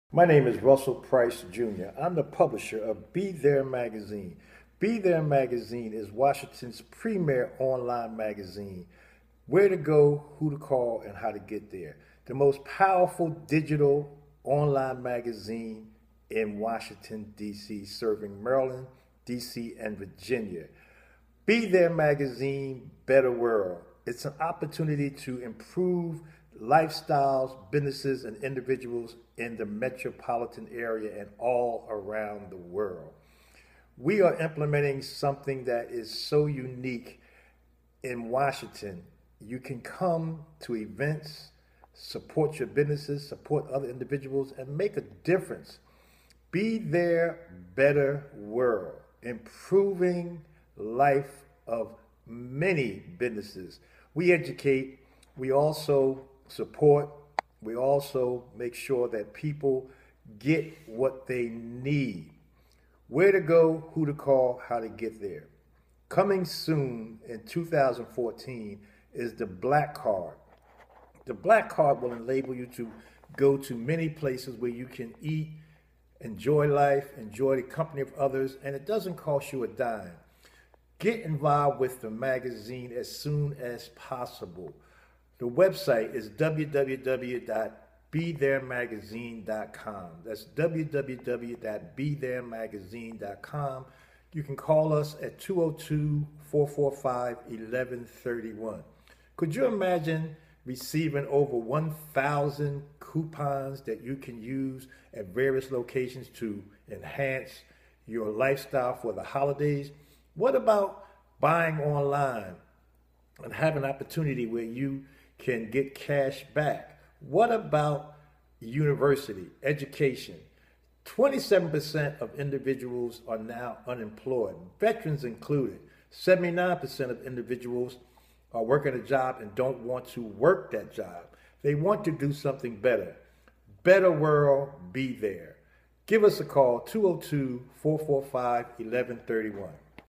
My name is Russell Price Jr. I'm the publisher of Be There Magazine. Be There Magazine is Washington's premier online magazine. Where to go, who to call, and how to get there. The most powerful digital online magazine in Washington, D.C., serving Maryland, D.C., and Virginia. Be There Magazine, Better World. It's an opportunity to improve lifestyles, businesses, and individuals in the metropolitan area and all around the world. We are implementing something that is so unique in Washington. You can come to events, support your businesses, support other individuals, and make a difference. Be There, Better World, improving life of many businesses. We educate, we also support, we also make sure that people get what they need. Where to go, who to call, how to get there. Coming soon in 2014 is the Black Card. The Black Card will enable you to go to many places where you can eat, enjoy life, enjoy the company of others, and it doesn't cost you a dime. Get involved with the magazine as soon as possible. The website is www.betheremagazine.com. That's www.betheremagazine.com. You can call us at 202-445-1131. Could you imagine receiving over 1,000 coupons that you can use at various locations to enhance your lifestyle for the holidays? What about buying online and having an opportunity where you can get cash back? What about university, education? 27% of individuals are now unemployed, veterans included. 79% of individuals are working a job and don't want to work that job. They want to do something better. Better World, Be There. Give us a call, 202-445-1131.